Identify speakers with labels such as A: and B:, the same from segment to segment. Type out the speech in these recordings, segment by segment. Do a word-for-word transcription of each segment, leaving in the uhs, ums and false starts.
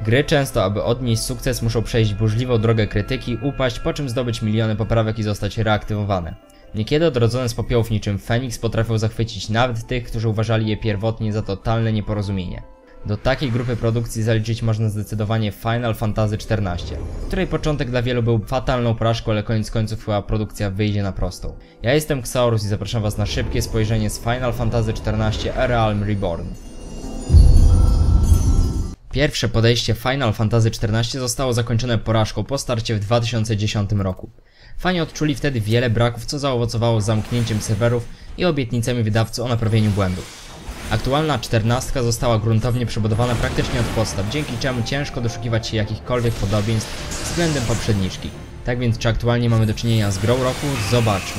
A: Gry często, aby odnieść sukces, muszą przejść burzliwą drogę krytyki, upaść, po czym zdobyć miliony poprawek i zostać reaktywowane. Niekiedy odrodzone z popiołów niczym Feniks potrafią zachwycić nawet tych, którzy uważali je pierwotnie za totalne nieporozumienie. Do takiej grupy produkcji zaliczyć można zdecydowanie Final Fantasy czternaście, której początek dla wielu był fatalną porażką, ale koniec końców chyba produkcja wyjdzie na prostą. Ja jestem Xaurus i zapraszam was na szybkie spojrzenie z Final Fantasy czternaście A Realm Reborn. Pierwsze podejście Final Fantasy czternaście zostało zakończone porażką po starcie w dwa tysiące dziesiątym roku. Fani odczuli wtedy wiele braków, co zaowocowało zamknięciem serwerów i obietnicami wydawcy o naprawieniu błędów. Aktualna czternastka została gruntownie przebudowana praktycznie od podstaw, dzięki czemu ciężko doszukiwać się jakichkolwiek podobieństw względem poprzedniczki. Tak więc czy aktualnie mamy do czynienia z grą roku? Zobaczmy.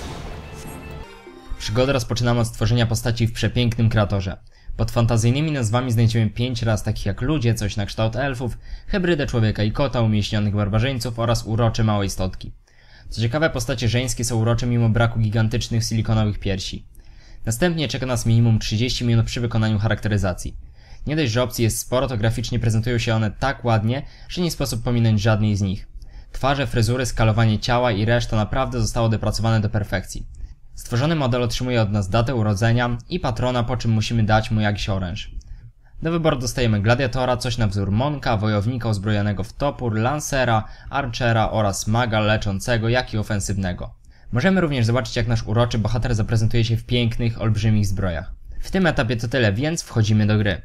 A: Przygodę rozpoczynamy od stworzenia postaci w przepięknym kreatorze. Pod fantazyjnymi nazwami znajdziemy pięć ras takich jak ludzie, coś na kształt elfów, hybrydę człowieka i kota, umieśnionych barbarzyńców oraz urocze małe istotki. Co ciekawe, postacie żeńskie są urocze mimo braku gigantycznych silikonowych piersi. Następnie czeka nas minimum trzydzieści minut przy wykonaniu charakteryzacji. Nie dość, że opcji jest sporo, to graficznie prezentują się one tak ładnie, że nie sposób pominąć żadnej z nich. Twarze, fryzury, skalowanie ciała i reszta naprawdę zostało dopracowane do perfekcji. Stworzony model otrzymuje od nas datę urodzenia i patrona, po czym musimy dać mu jakiś oręż. Do wyboru dostajemy gladiatora, coś na wzór monka, wojownika uzbrojonego w topór, lancera, archera oraz maga leczącego, jak i ofensywnego. Możemy również zobaczyć, jak nasz uroczy bohater zaprezentuje się w pięknych, olbrzymich zbrojach. W tym etapie to tyle, więc wchodzimy do gry.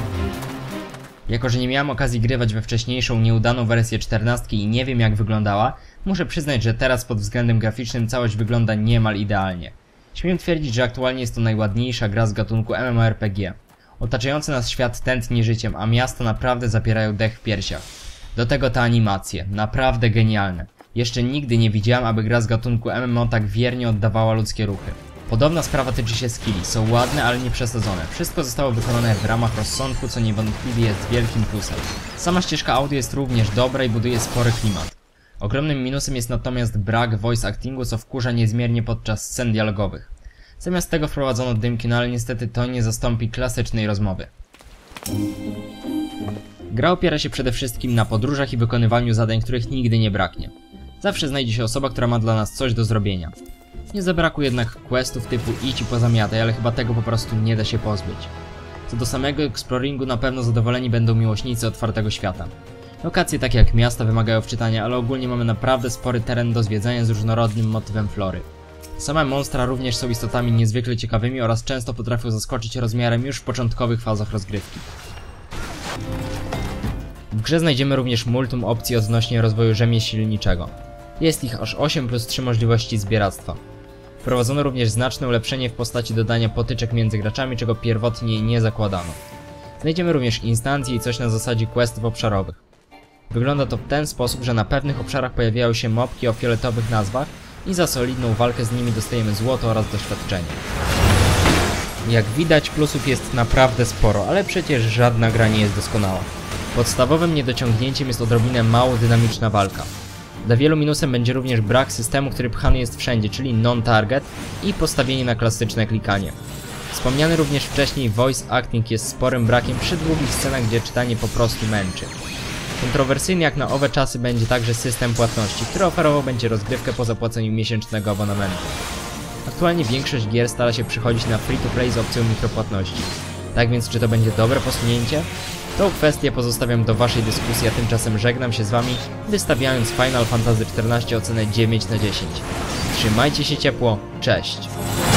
A: Jako że nie miałem okazji grywać we wcześniejszą, nieudaną wersję czternastki i nie wiem jak wyglądała, muszę przyznać, że teraz pod względem graficznym całość wygląda niemal idealnie. Śmiem twierdzić, że aktualnie jest to najładniejsza gra z gatunku MMORPG. Otaczający nas świat tętni życiem, a miasta naprawdę zapierają dech w piersiach. Do tego te animacje, naprawdę genialne. Jeszcze nigdy nie widziałem, aby gra z gatunku M M O tak wiernie oddawała ludzkie ruchy. Podobna sprawa tyczy się skilli, są ładne, ale nie przesadzone. Wszystko zostało wykonane w ramach rozsądku, co niewątpliwie jest wielkim plusem. Sama ścieżka audio jest również dobra i buduje spory klimat. Ogromnym minusem jest natomiast brak voice actingu, co wkurza niezmiernie podczas scen dialogowych. Zamiast tego wprowadzono dymki, no ale niestety to nie zastąpi klasycznej rozmowy. Gra opiera się przede wszystkim na podróżach i wykonywaniu zadań, których nigdy nie braknie. Zawsze znajdzie się osoba, która ma dla nas coś do zrobienia. Nie zabrakło jednak questów typu idź i pozamiataj, ale chyba tego po prostu nie da się pozbyć. Co do samego exploringu, na pewno zadowoleni będą miłośnicy otwartego świata. Lokacje takie jak miasta wymagają wczytania, ale ogólnie mamy naprawdę spory teren do zwiedzania z różnorodnym motywem flory. Same monstra również są istotami niezwykle ciekawymi oraz często potrafią zaskoczyć rozmiarem już w początkowych fazach rozgrywki. W grze znajdziemy również multum opcji odnośnie rozwoju rzemieślniczego. Jest ich aż osiem plus trzy możliwości zbieractwa. Wprowadzono również znaczne ulepszenie w postaci dodania potyczek między graczami, czego pierwotnie nie zakładano. Znajdziemy również instancje i coś na zasadzie questów obszarowych. Wygląda to w ten sposób, że na pewnych obszarach pojawiają się mobki o fioletowych nazwach i za solidną walkę z nimi dostajemy złoto oraz doświadczenie. Jak widać, plusów jest naprawdę sporo, ale przecież żadna gra nie jest doskonała. Podstawowym niedociągnięciem jest odrobinę mało dynamiczna walka. Dla wielu minusem będzie również brak systemu, który pchany jest wszędzie, czyli non-target i postawienie na klasyczne klikanie. Wspomniany również wcześniej voice acting jest sporym brakiem przy długich scenach, gdzie czytanie po prostu męczy. Kontrowersyjny jak na owe czasy będzie także system płatności, który oferował będzie rozgrywkę po zapłaceniu miesięcznego abonamentu. Aktualnie większość gier stara się przychodzić na free-to-play z opcją mikropłatności. Tak więc czy to będzie dobre posunięcie? Tą kwestię pozostawiam do waszej dyskusji, a tymczasem żegnam się z wami, wystawiając Final Fantasy czternaście ocenę dziewięć na dziesięć. Trzymajcie się ciepło, cześć!